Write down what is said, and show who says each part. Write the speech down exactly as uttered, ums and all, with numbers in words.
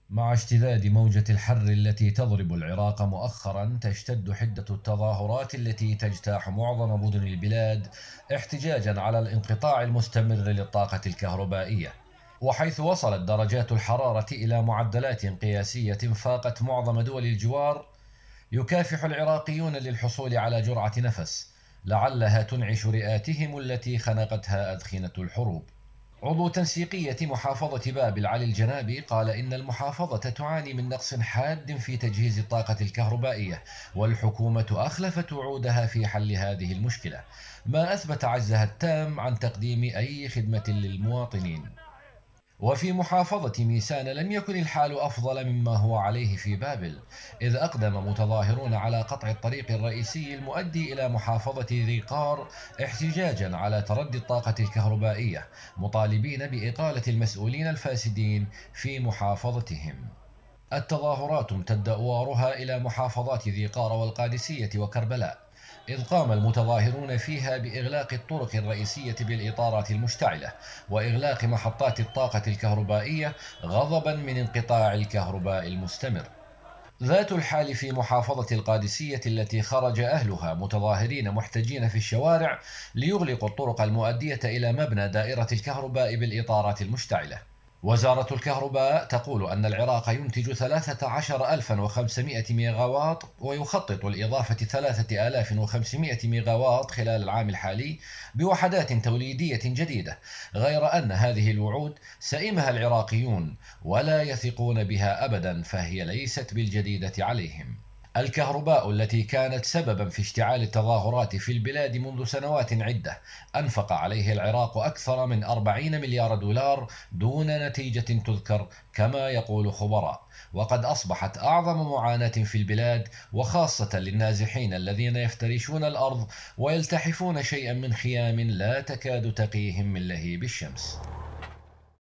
Speaker 1: مع اشتداد موجة الحر التي تضرب العراق مؤخرا، تشتد حدة التظاهرات التي تجتاح معظم مدن البلاد احتجاجا على الانقطاع المستمر للطاقة الكهربائية، وحيث وصلت درجات الحرارة إلى معدلات قياسية فاقت معظم دول الجوار. يكافح العراقيون للحصول على جرعة نفس لعلها تنعش رئاتهم التي خنقتها أدخنة الحروب. عضو تنسيقية محافظة بابل علي الجنابي قال إن المحافظة تعاني من نقص حاد في تجهيز الطاقة الكهربائية، والحكومة أخلفت وعودها في حل هذه المشكلة، ما أثبت عجزها التام عن تقديم أي خدمة للمواطنين. وفي محافظة ميسان لم يكن الحال أفضل مما هو عليه في بابل، إذ أقدم متظاهرون على قطع الطريق الرئيسي المؤدي إلى محافظة ذي قار احتجاجا على تردي الطاقة الكهربائية، مطالبين بإقالة المسؤولين الفاسدين في محافظتهم. التظاهرات امتد أوارها إلى محافظات ذي قار والقادسية وكربلاء، إذ قام المتظاهرون فيها بإغلاق الطرق الرئيسية بالإطارات المشتعلة وإغلاق محطات الطاقة الكهربائية غضبا من انقطاع الكهرباء المستمر. ذات الحال في محافظة القادسية التي خرج أهلها متظاهرين محتجين في الشوارع ليغلقوا الطرق المؤدية إلى مبنى دائرة الكهرباء بالإطارات المشتعلة. وزارة الكهرباء تقول أن العراق ينتج ثلاثة عشر ألفا وخمسمائة ميغاوات ويخطط لإضافة ثلاثة آلاف وخمسمائة ميغاوات خلال العام الحالي بوحدات توليدية جديدة، غير أن هذه الوعود سئمها العراقيون ولا يثقون بها أبدا، فهي ليست بالجديدة عليهم. الكهرباء التي كانت سببا في اشتعال التظاهرات في البلاد منذ سنوات عدة أنفق عليه العراق أكثر من أربعين مليار دولار دون نتيجة تذكر كما يقول خبراء، وقد أصبحت أعظم معاناة في البلاد، وخاصة للنازحين الذين يفترشون الأرض ويلتحفون شيئا من خيام لا تكاد تقيهم من لهيب الشمس.